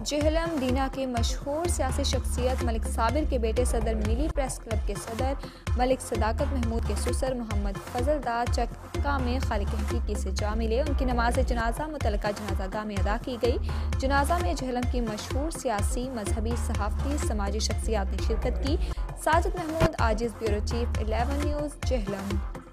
जेहलम दीना के मशहूर सियासी शख्सियत मलिक साबिर के बेटे सदर मिली प्रेस क्लब के सदर मलिक सदाकत महमूद के ससुर मोहम्मद फजल दा चक्का में खालिक हकीकी से जा मिले। उनकी नमाज जनाजा मुतलका जनाजा गाह में अदा की गई। जनाजा में जेहलम की मशहूर सियासी, मजहबी, सहाफ़ती, समाजी शख्सियात ने शिरकत की। Sajid Mahmood, Aziz, bureau chief, 11 news, Jhelum.